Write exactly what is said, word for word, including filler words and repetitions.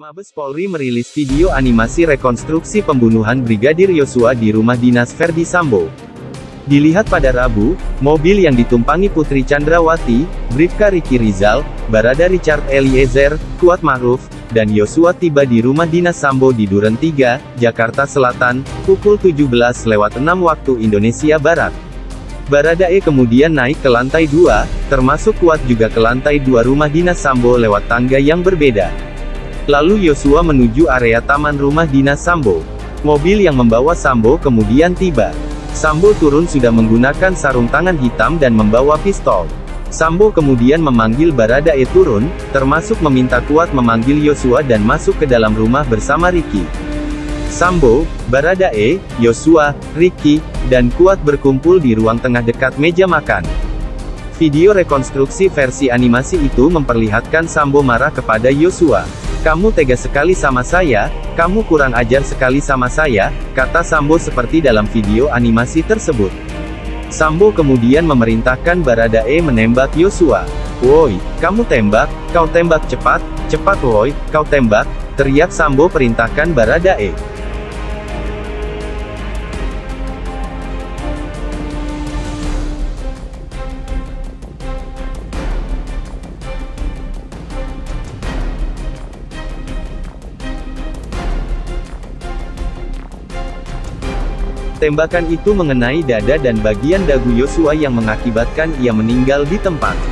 Mabes Polri merilis video animasi rekonstruksi pembunuhan Brigadir Yosua di rumah dinas Verdi Sambo. Dilihat pada Rabu, mobil yang ditumpangi Putri Chandrawati, Bribka Riki Rizal, Barada Richard Eliezer, Kuat Ma'ruf, dan Yosua tiba di rumah dinas Sambo di Duren tiga, Jakarta Selatan, pukul tujuh belas lewat enam waktu Indonesia Barat. Baradae kemudian naik ke lantai dua, termasuk Kuat juga ke lantai dua rumah dinas Sambo lewat tangga yang berbeda. Lalu Yosua menuju area taman rumah dinas Sambo. Mobil yang membawa Sambo kemudian tiba. Sambo turun sudah menggunakan sarung tangan hitam dan membawa pistol. Sambo kemudian memanggil Baradae turun, termasuk meminta Kuat memanggil Yosua dan masuk ke dalam rumah bersama Riki. Sambo, Baradae, Yosua, Riki, dan Kuat berkumpul di ruang tengah dekat meja makan. Video rekonstruksi versi animasi itu memperlihatkan Sambo marah kepada Yosua. "Kamu tega sekali sama saya, kamu kurang ajar sekali sama saya," kata Sambo seperti dalam video animasi tersebut. Sambo kemudian memerintahkan Baradae menembak Yosua. "Woi, kamu tembak, kau tembak cepat, cepat woi, kau tembak," teriak Sambo perintahkan Baradae. Tembakan itu mengenai dada dan bagian dagu Yosua yang mengakibatkan ia meninggal di tempat.